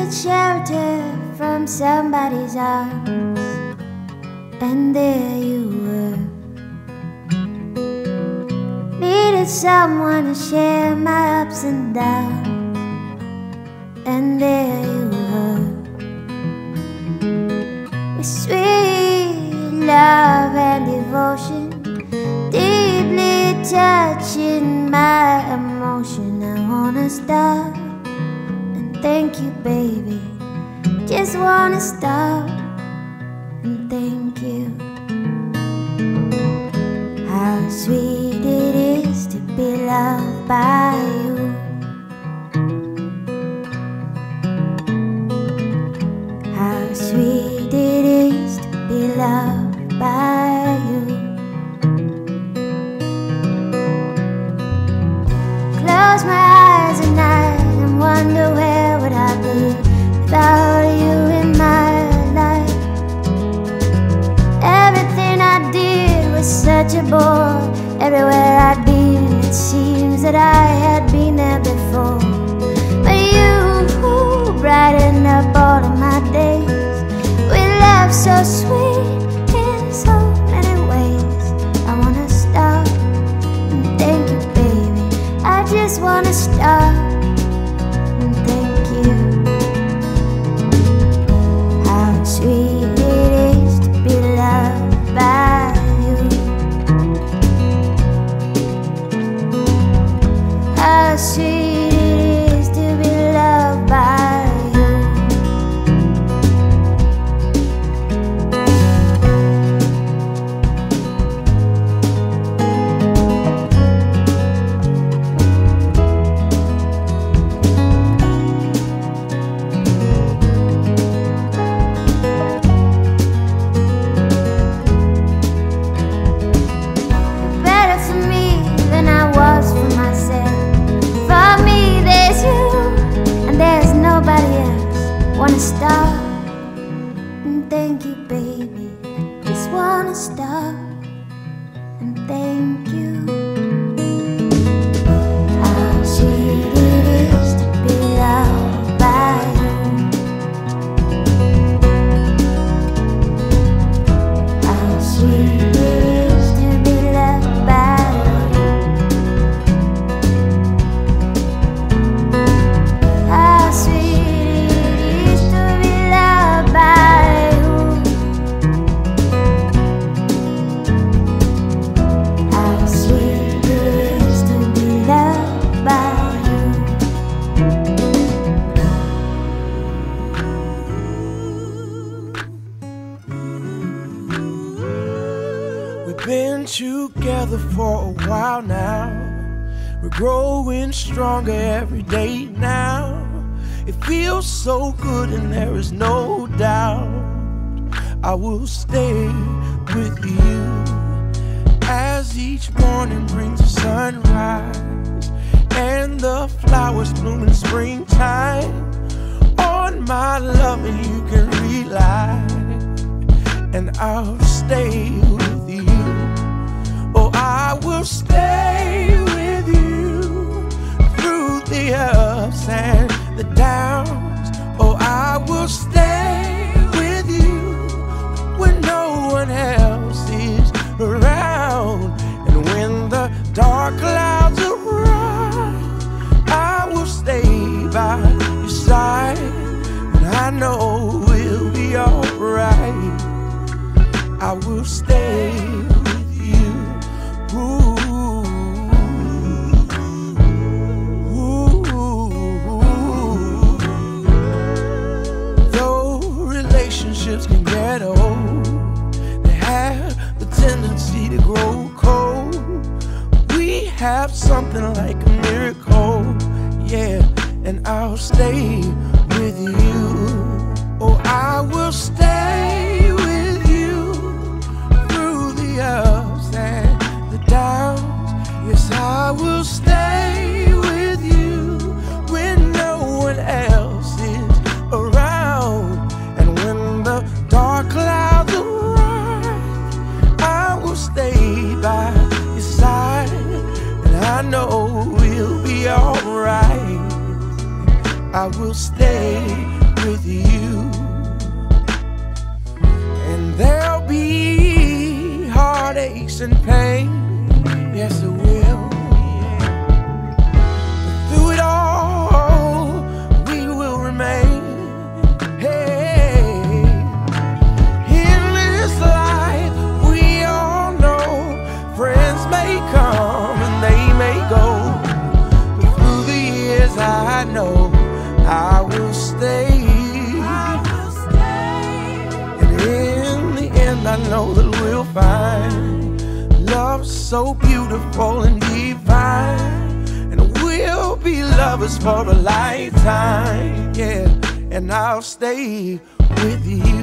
needed shelter from somebody's arms, and there you were. Needed someone to share my ups and downs, and there you were. With sweet love and devotion, deeply touching my emotion. I wanna stop and thank you, baby. Just wanna stop and thank you. How sweet it is to be loved by you. How sweet it is to be loved by you. Close my eyes at night and wonder where would I be without you in my life. Everything I did was such a bore. Everywhere I'd been, it seems that I had been there before. But you brighten up all of my days with love so sweet in so many ways. I wanna stop and thank you, baby. I just wanna stop and thank you. How sweet it is to be loved by you. How sweet it is to be loved by you. You're better for me than I was for myself. For me there's you and there's nobody else. Wanna stop and thank you, baby. Just wanna stop and thank you. How sweet it is to be loved by you. How sweet it is to be loved by you. How sweet it is to be loved by you. How sweet it is to be loved by you. We've been together for a while now. We're growing stronger every day now. It feels so good and there is no doubt I will stay with you. As each morning brings the sunrise and the flowers bloom in springtime, on my loving you can rely, and I'll stay with you. Oh, I will stay with you through the ups and the downs. Oh, I will stay with you when no one else is around. And when the dark clouds arise, I will stay by your side, and I know we'll be alright. I will stay with you. Ooh, ooh, ooh. Though relationships can get old, they have the tendency to grow cold. We have something like a miracle, yeah, and I'll stay with you. Oh, I will stay with you through the ups and the downs. Yes, I will stay with you when no one else is around. And when the dark clouds arise, I will stay by your side, and I know we'll be alright. I will stay with with you. And there'll be heartaches and pain, yes it will. But through it all, we will remain. Hey, in this life, we all know friends may come and they may go. But through the years, I know I will stay. And in the end, I know that we'll find love so beautiful and divine, and we'll be lovers for a lifetime, yeah. And I'll stay with you.